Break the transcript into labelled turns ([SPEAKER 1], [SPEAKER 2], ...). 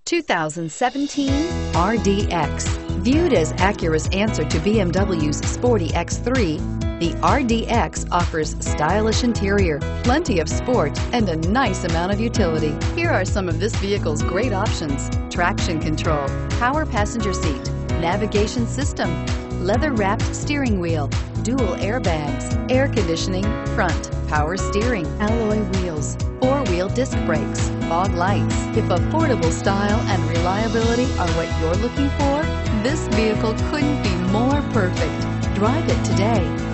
[SPEAKER 1] 2017 RDX. Viewed as Acura's answer to BMW's sporty X3, the RDX offers stylish interior, plenty of sport, and a nice amount of utility. Here are some of this vehicle's great options: traction control, power passenger seat, navigation system, leather-wrapped steering wheel, dual airbags, air conditioning, front, power steering, alloy wheels, four-wheel disc brakes, fog lights. If affordable style and reliability are what you're looking for, this vehicle couldn't be more perfect. Drive it today.